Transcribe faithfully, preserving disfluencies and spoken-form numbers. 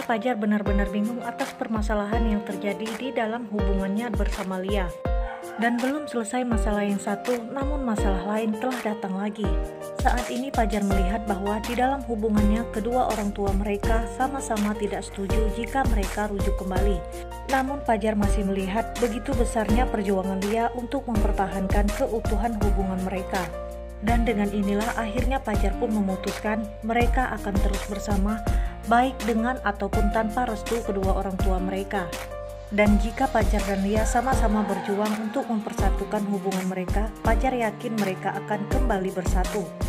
Fajar benar-benar bingung atas permasalahan yang terjadi di dalam hubungannya bersama Lia. Dan belum selesai masalah yang satu, namun masalah lain telah datang lagi. Saat ini Fajar melihat bahwa di dalam hubungannya kedua orang tua mereka sama-sama tidak setuju jika mereka rujuk kembali. Namun Fajar masih melihat begitu besarnya perjuangan Lia untuk mempertahankan keutuhan hubungan mereka. Dan dengan inilah akhirnya Fajar pun memutuskan mereka akan terus bersama, baik dengan ataupun tanpa restu kedua orang tua mereka. Dan jika Fajar dan Lia sama-sama berjuang untuk mempersatukan hubungan mereka, Fajar yakin mereka akan kembali bersatu.